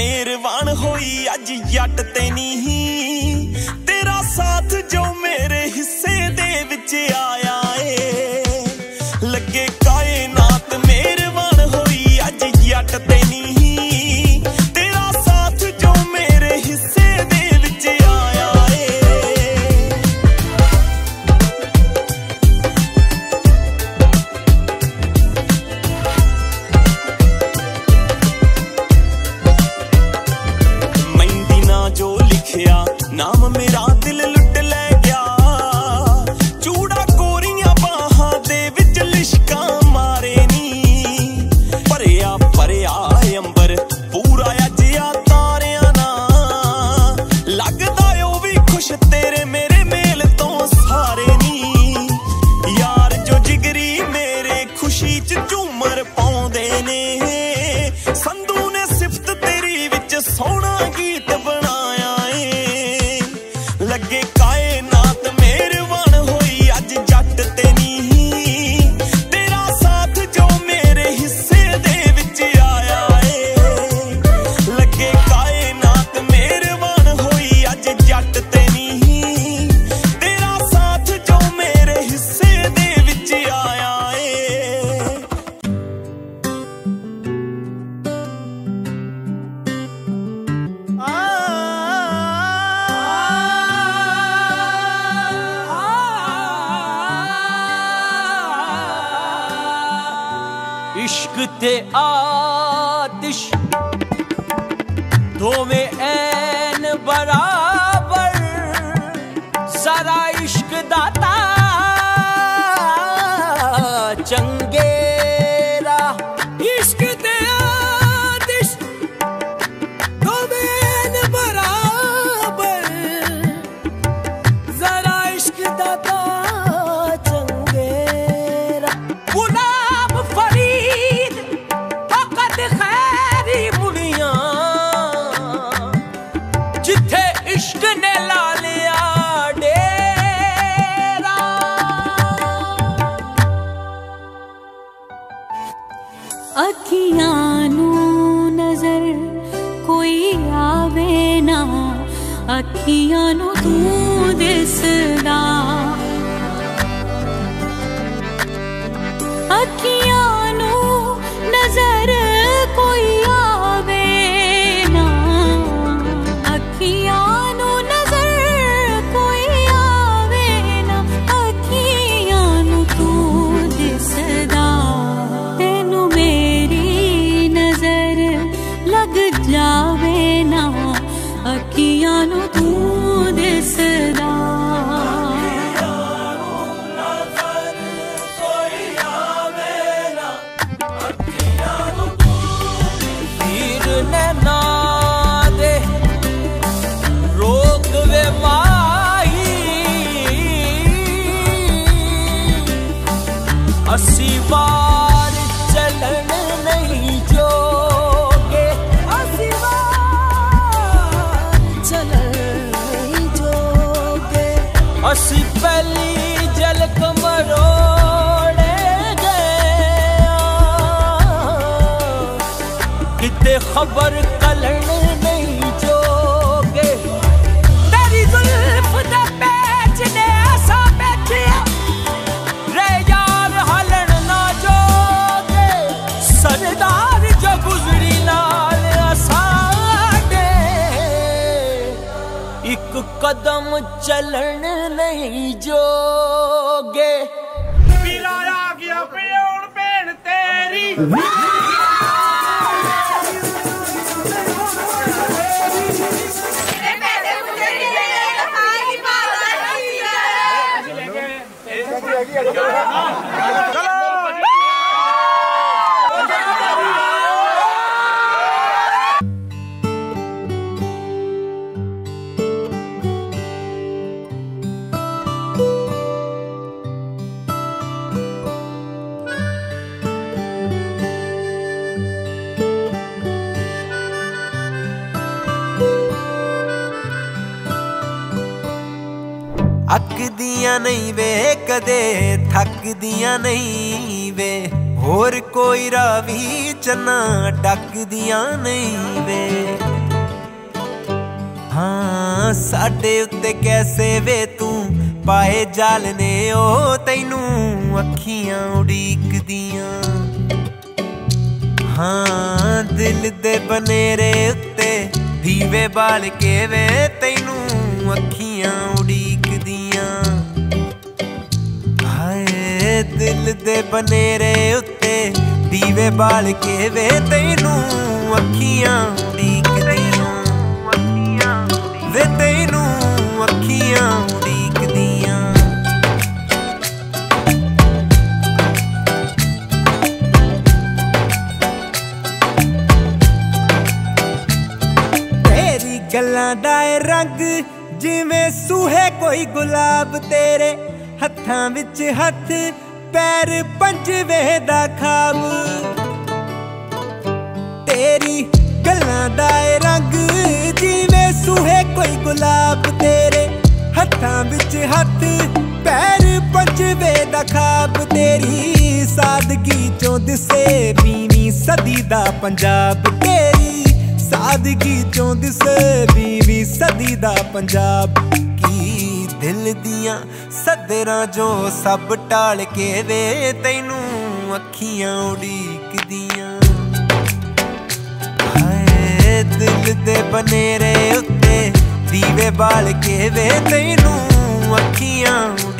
मेहरबान होई अज जट ते नहीं, तेरा साथ जो मेरे हिस्से दे विच आया ए। लगे कायनात मेहरबान होई अज जट ते नहीं, तेरा साथ जो मेरे हिस्से दे विच आया ए। जो लिखिया नाम मेरा दिल लुट ले गया, चूड़ा कोरियां बाहां दे विच लिशकां मारे नी। भरिया भरिया अंबर पूरा अजिया तारियां ना, लगदा ओ भी खुश तेरे मेरे मेल तो सारे नी। यार जो जिगरी मेरे खुशी च झूमर पाउंदे ने, संधू ने सिफत तेरी विच सोहना गीत लगे कायनात मेहरबान होई अज जट ते नहीं, तेरा साथ जो मेरे हिस्से दे विच आया ए। लगे कायनात मेहरबान होई अज जट ते नहीं, तेरा साथ जो मेरे हिस्से दे विच आया ए। इश्क ते आतिश दोवें ऐन बराबर, सारा इश्क दाता चंगेरा। इश्क ते आतिश दोवें ऐन बराबर, सारा इश्क दाता चंगेरा। गुलाब फरीद खैरी मुड़ियां, जिथे इश्क ने ला लिया डेरा। अखियां नू नजर कोई आवे ना, अखियां नू तू दिसदा। अखियां नू नजर कोई आवे ना, अखियां नू नजर कोई आवे ना, अखियां नू तू दिसदा। तेनू मेरी नजर लग जावे ना, अखियां नू तू दिसदा। अस्सी बार चलन नहीं जोगे, अस्सी बार चलन नहीं जोगे। अस्सी पहली झलक मरोड़े गए, किते खबर कलन नहीं जोगे। तेरी जुल्फ दा पैच ने ऐसा बैठिया, सरदार जो गुजरी नाल साडे, एक कदम चलन नहीं जोगे। पीला आ गया प्योन भैन तेरी, अकदियां नहीं वे कदे थकदियां नहीं वे, होर कोई रावी चना डकदियां नहीं वे। हाँ साडे उत्ते कैसे वे तू पाए जाल ने ओ तैनू अखियां उड़ीकदियां। हाँ दिल दे बनेरे उत्ते दीवे बाल के वे तैनू अखियां उड़ीकदियां। हाय दिल दे बनेरे उत्ते दीवे बाल के वे तैनू अखियां उड़ीकदियां। वे तैनू अखियां उड़ीकदियां। तेरी गल्लां दा रंग जिवें सूहे कोई गुलाब, तेरे हत्थां विच हत्थ पैर पंजवे दा खाब। तेरी गल्लां दा रंग जिवें सूहे कोई गुलाब, तेरे हत्थां विच हत्थ पैर पंजवे दा खाब। तेरी सादगी चों दिसे 20वीं सदी दा पंजाब। तेरी सादगी चों दिसे 20वीं सदी दा पंजाब। की दिल दियां सदरां जो सब टाल के वे तैनू अखियां उड़ीकदियां। दिल दे बनेरे उत्ते दीवे बाल के वे तैनू अखियां